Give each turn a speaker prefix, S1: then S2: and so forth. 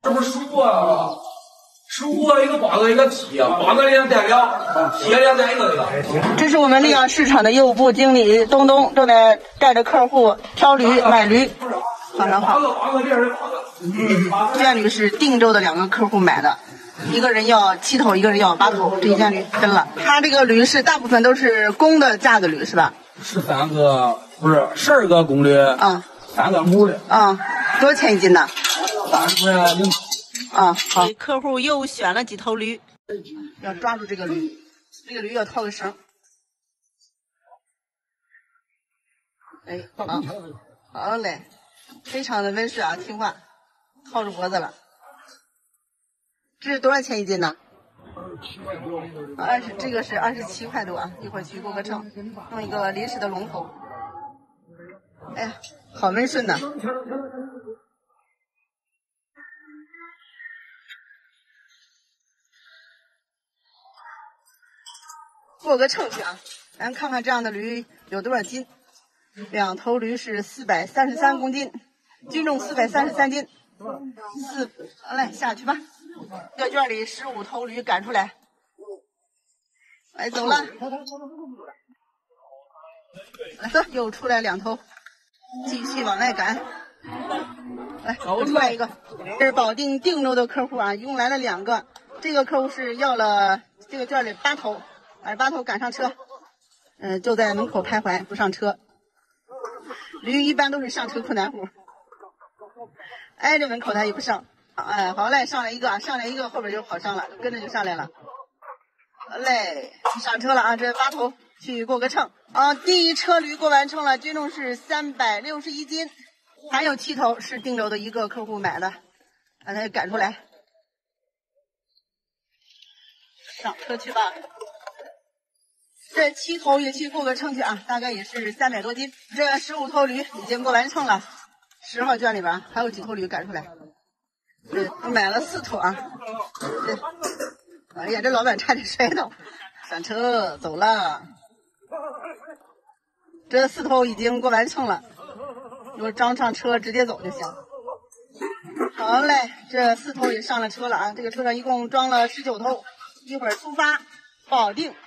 S1: 这不是水果啊？水果一个8个一个铁，8个连带2，铁连带1个。
S2: 这是我们溧阳市场的业务部经理东东正在带着客户挑驴买驴。好的好。这件驴是定州的2个客户买的。一个人要7头，一个人要8头，这一件驴分了。他这个驴是大部分都是公的架子驴是吧
S1: ？13个，不是12个公驴，3个母的。
S2: 多少钱一斤呢
S1: ？30块1。
S2: 好。客户又选了几头驴，要抓住这个驴，这个驴要套个绳。哎，好嘞，非常的温顺啊，听话，套住脖子了。这是多少钱一斤呢？这个是27块多啊，一会儿去过个秤，弄一个临时的龙头。哎呀，好温顺呐！过个秤去啊，咱看看这样的驴有多少斤。2头驴是433公斤，均重433斤。来下去吧。这个圈里15头驴赶出来，来走了。来，又出来2头，继续往外赶。来，又出来一个。这是保定定州的客户啊，一共来了2个。这个客户是要了这个圈里8头，把8头赶上车，就在门口徘徊不上车。驴一般都是上车困难户，挨着门口他也不上。好嘞，上来一个，后边就好上了，跟着就上来了。好嘞，上车了啊！这8头去过个秤第一车驴过完秤了，均重是361斤，还有7头是定州的一个客户买的，把他赶出来，上车去吧。这7头也去过个秤去啊，大概也是300多斤。这15头驴已经过完秤了，10号圈里边还有几头驴赶出来。我买了4头啊！哎呀，这老板差点摔倒，上车走了。这4头已经过完秤了，有装上车直接走就行。好嘞，这4头也上了车了啊！这个车上一共装了19头，一会儿出发保定。